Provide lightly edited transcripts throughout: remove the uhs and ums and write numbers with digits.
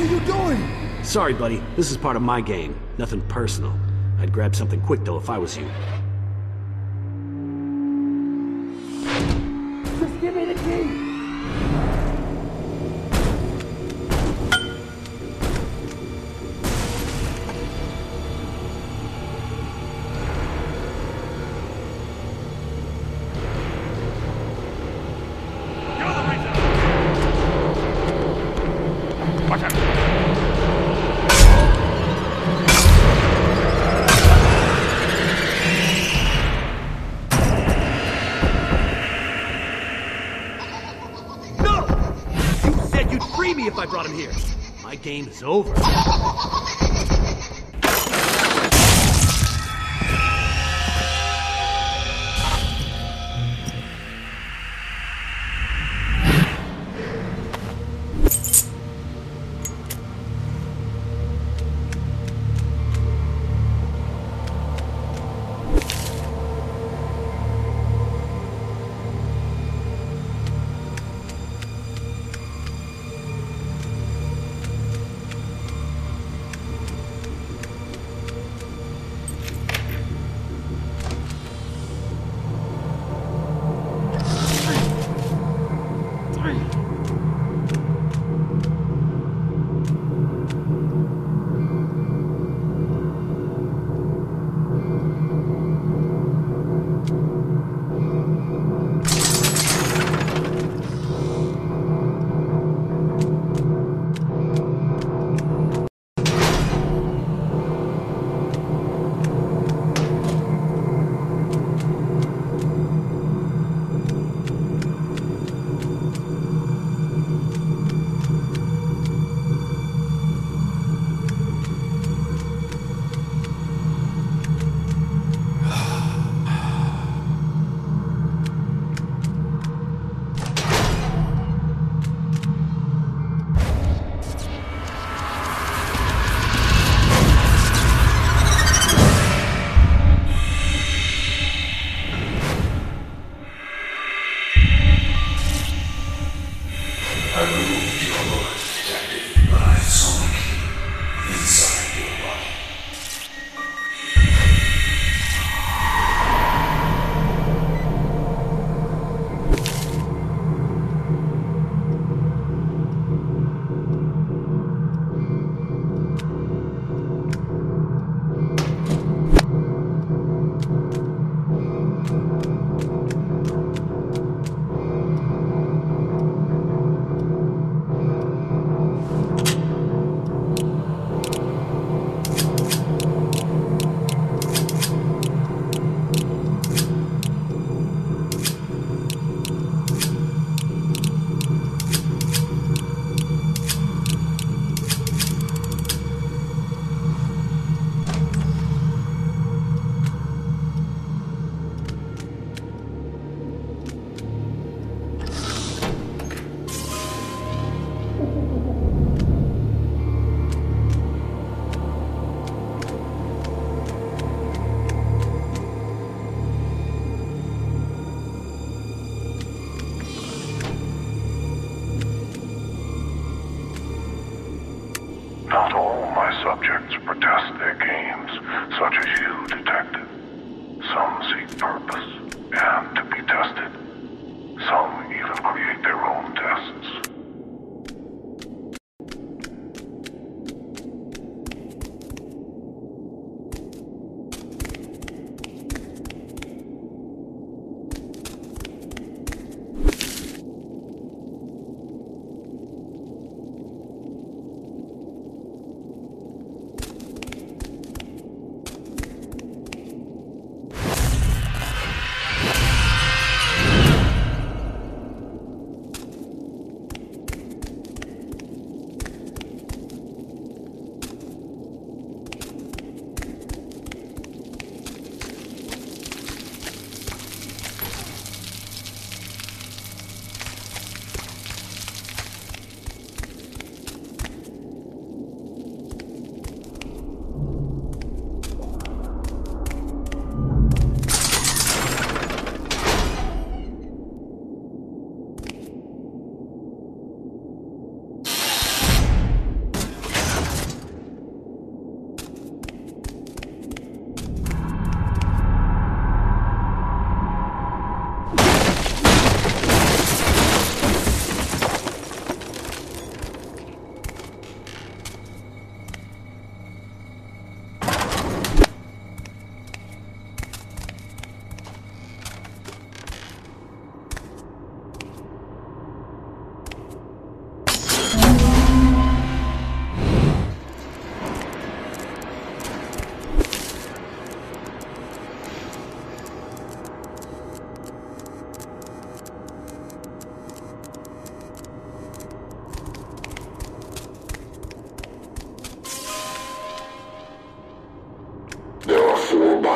are you doing? Sorry, buddy. This is part of my game. Nothing personal. I'd grab something quick, though, if I was you. Just give me the key! If I brought him here. My game is over. Not all my subjects protest their games, such as you, Detective. Some seek purpose and to be tested. Some even create their own tests.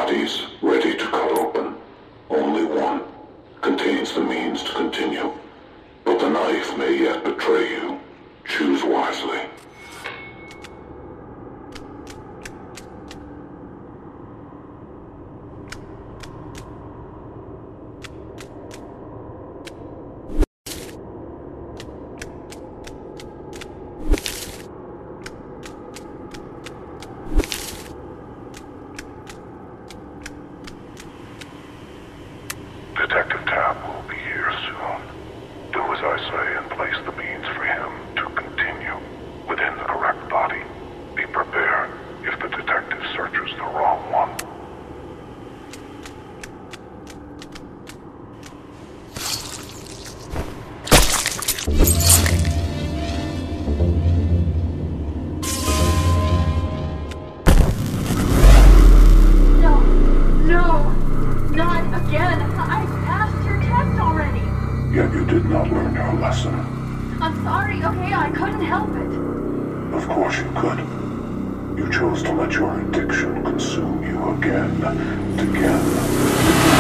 bodies ready to cut open. Only one contains the means to continue. But the knife may yet betray you. Choose wisely. Detective Tab will be here soon. Do as I say and place the means for him to continue within the correct body. Be prepared if the detective searches the wrong one. Yet you did not learn your lesson. I'm sorry, okay? I couldn't help it. Of course you could. You chose to let your addiction consume you again and again.